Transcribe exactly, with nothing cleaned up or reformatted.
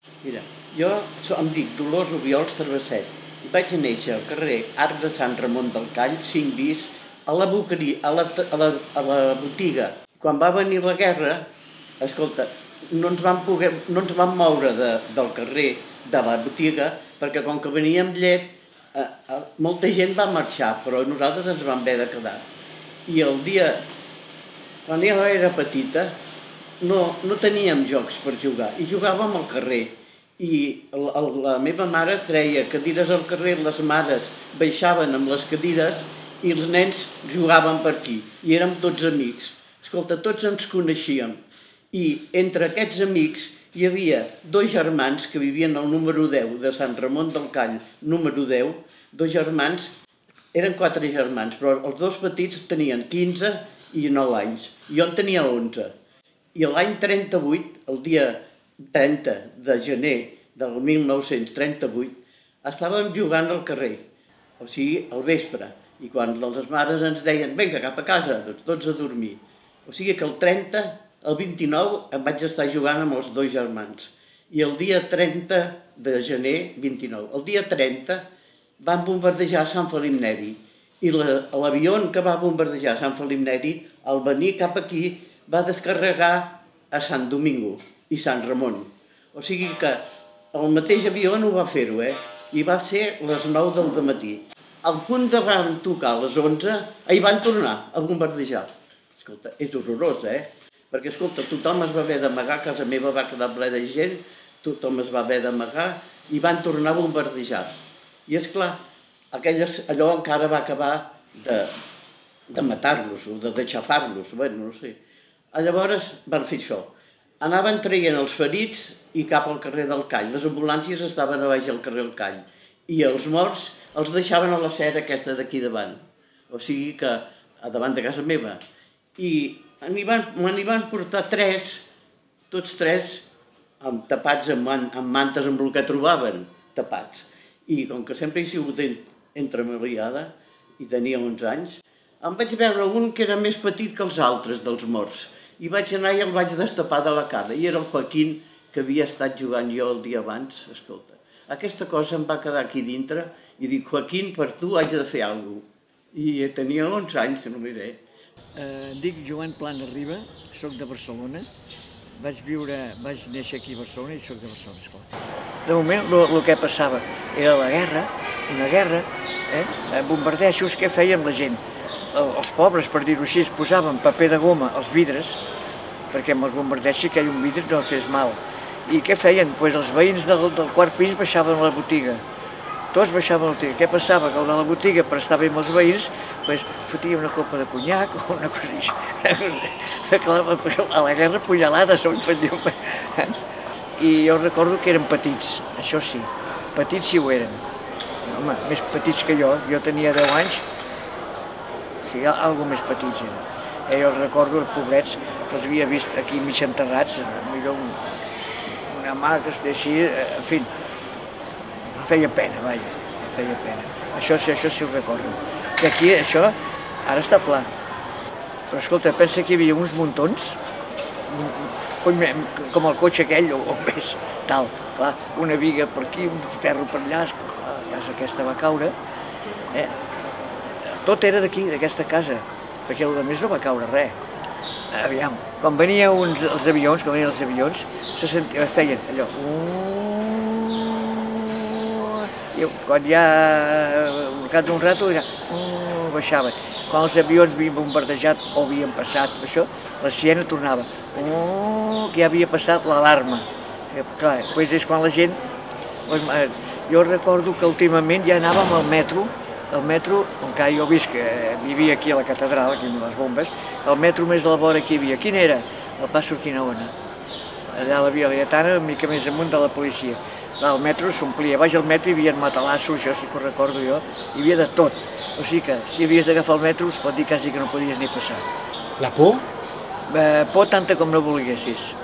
Mira, jo em dic Dolors Obiols Travesset i vaig néixer al carrer Arc de Sant Ramon del Call, cinc bis, a la boqueria, a la, a la, a la botiga. Quan va venir la guerra, escolta, no ens vam, poder, no ens vam moure de, del carrer, de la botiga, perquè com que veníem llet, eh, eh, molta gent va marxar, però nosaltres ens vam haver de quedar. I el dia, quan jo era petita, no, no teníem jocs per jugar, i jugàvem al carrer. I la, la meva mare treia cadires al carrer, les mares baixaven amb les cadires i els nens jugaven per aquí, i érem tots amics. Escolta, tots ens coneixíem, i entre aquests amics hi havia dos germans que vivien al número deu de Sant Ramon del Call, número deu, dos germans, eren quatre germans, però els dos petits tenien quinze i nou anys, i jo en tenia onze. I l'any trenta-vuit, el dia trenta de gener del mil nou-cents trenta-vuit, estàvem jugant al carrer, o sigui, al vespre, i quan les mares ens deien vinga, cap a casa, doncs tots a dormir. O sigui que el trenta, el vint-i-nou, em vaig estar jugant amb els dos germans, i el dia trenta de gener, vint-i-nou, el dia trenta van bombardejar Sant Felip Neri, i l'avió que va bombardejar Sant Felip Neri, al venir cap aquí, va descarregar a Sant Domingo i Sant Ramon. O sigui que el mateix avió no va fer-ho, eh? I va ser les nou del dematí. Al punt de van tocar les onze, hi van tornar a bombardejar. Escolta, és horrorós, eh? Perquè, escolta, tothom es va haver d'amagar, casa meva va quedar ple de gent, tothom es va haver d'amagar i van tornar a bombardejar. I, esclar, allò encara va acabar de, de matar-los o de deixafar-los, bueno, no sé. Llavors van fer això. Anaven traient els ferits i cap al carrer del Call. Les ambulàncies estaven a baix al carrer del Call. I els morts els deixaven a la cera aquesta d'aquí davant. O sigui que, a davant de casa meva. I me n'hi van portar tres, tots tres, tapats amb mantes amb el que trobaven, tapats. I com que sempre he sigut entremaliada, i tenia onze anys, em vaig veure un que era més petit que els altres dels morts. I vaig anar i el vaig destapar de la cara. I era el Joaquín, que havia estat jugant jo el dia abans. Escolta, aquesta cosa em va quedar aquí dintre i dic, Joaquín, per tu haig de fer alguna cosa. I tenia onze anys, només, eh? Em dic Joan Plana Riba, soc de Barcelona. Vaig viure, vaig néixer aquí a Barcelona i soc de Barcelona, esclar. De moment, el que passava era la guerra, una guerra, eh? Bombardejos, què feien la gent? Els pobres, per dir-ho així, es posaven paper de goma als vidres, perquè amb els bombardejos que hi ha un vidre no fes mal. I què feien? Doncs els veïns del, del quart pis baixaven a la botiga. Tots baixaven a la botiga. Què passava? Que a la botiga, per estar bé amb els veïns, doncs fotia una copa de conyac o una cosa així. A la guerra punyalades, on feien. I jo recordo que eren petits, això sí, petits sí ho eren. Home, més petits que jo, jo tenia deu anys, sí, alguna més petits eren. Eh, jo recordo els pobrets que els havia vist aquí mig enterrats, millor un, una mà que es deixi, en fi, em feia pena, vaja, em feia pena. Això, això sí ho recordo. Que aquí això ara està pla. Però escolta, pensa que hi havia uns muntons, com el cotxe aquell o més, tal, clar, una viga per aquí, un ferro per allà, la casa aquesta va caure, eh? Tot era d'aquí, d'aquesta casa, perquè el més no va caure res. Aviam, quan venien uns, els avions, quan venien els avions, se sentia, feien allò, i quan ja, al cap d'un rato, era, baixaven. Quan els avions havien bombardejat o havien passat, això, la siena tornava, que ja havia passat l'alarma. Clar, doncs és quan la gent, jo recordo que últimament ja anàvem al metro, el metro, encara jo he vist que vivia aquí a la catedral, aquí amb les bombes, el metro més a la vora que hi havia. Quin era? El Pas Urquinaona. Allà a la Via Laietana, una mica més amunt de la policia. El metro s'omplia. Baix al metro hi havia matalassos, això sí que ho recordo jo, hi havia de tot. O sigui que si havies d'agafar el metro es pot dir quasi que no podies ni passar. La por? Eh, por tanta com no volguessis.